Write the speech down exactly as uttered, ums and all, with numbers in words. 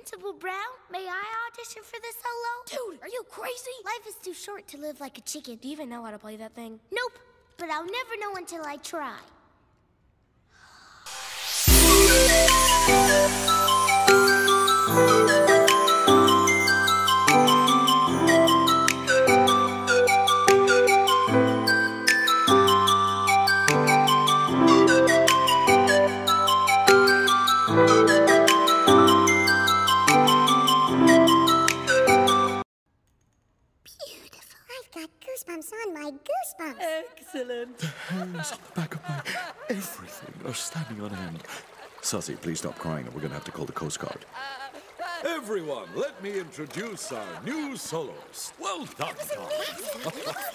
Principal Brown, may I audition for the solo? Dude, are you crazy? Life is too short to live like a chicken. Do you even know how to play that thing? Nope, but I'll never know until I try. Goosebumps on my goosebumps. Excellent. The hairs on the back of my everything are standing on end. Susie, please stop crying or we're going to have to call the Coast Guard. Everyone, let me introduce our new soloist. Well done, Tom.